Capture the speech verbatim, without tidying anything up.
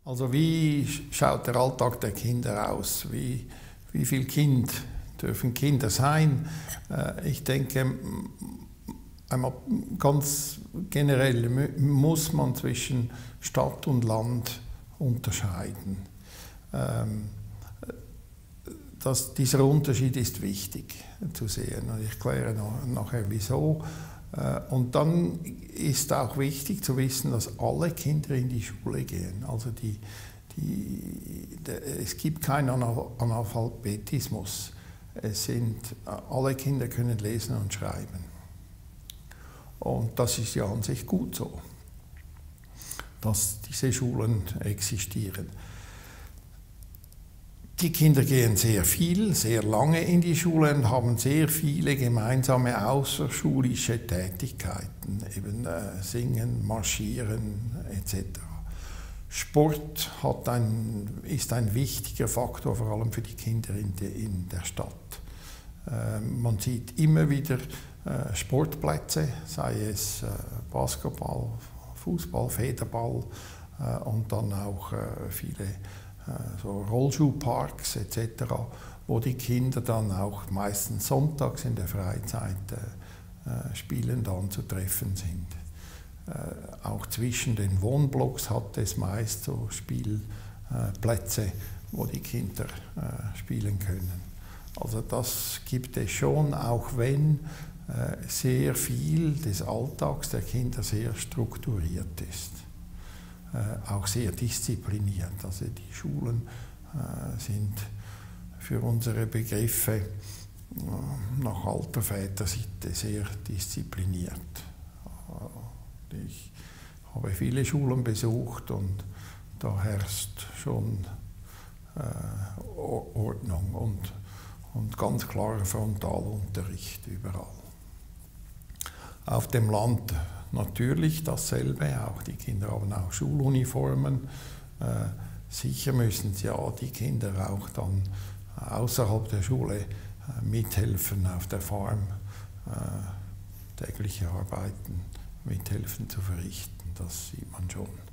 Also wie schaut der Alltag der Kinder aus? Wie, wie viel Kind dürfen Kinder sein? Ich denke, einmal ganz generell muss man zwischen Stadt und Land unterscheiden. Das, dieser Unterschied ist wichtig zu sehen und ich erkläre nachher wieso. Und dann ist auch wichtig zu wissen, dass alle Kinder in die Schule gehen. Also die, die, es gibt keinen Analphabetismus. Es sind, alle Kinder können lesen und schreiben. Und das ist ja an sich gut so, dass diese Schulen existieren. Die Kinder gehen sehr viel, sehr lange in die Schule und haben sehr viele gemeinsame außerschulische Tätigkeiten, eben äh, Singen, Marschieren et cetera. Sport hat ein, ist ein wichtiger Faktor, vor allem für die Kinder in, de, in der Stadt. Äh, man sieht immer wieder äh, Sportplätze, sei es äh, Basketball, Fußball, Federball äh, und dann auch äh, viele so Rollschuhparks et cetera, wo die Kinder dann auch meistens sonntags in der Freizeit äh, spielend anzutreffen sind. Äh, auch zwischen den Wohnblocks hat es meist so Spielplätze, äh, wo die Kinder äh, spielen können. Also das gibt es schon, auch wenn äh, sehr viel des Alltags der Kinder sehr strukturiert ist. Äh, auch sehr diszipliniert. Also die Schulen äh, sind für unsere Begriffe äh, nach alter Vätersitte sehr diszipliniert. Äh, ich habe viele Schulen besucht und da herrscht schon äh, Ordnung und, und ganz klarer Frontalunterricht überall. Auf dem Land natürlich dasselbe, auch die Kinder haben auch Schuluniformen. Äh, sicher müssen ja die Kinder auch dann außerhalb der Schule äh, mithelfen auf der Farm, äh, tägliche Arbeiten mithelfen zu verrichten, das sieht man schon.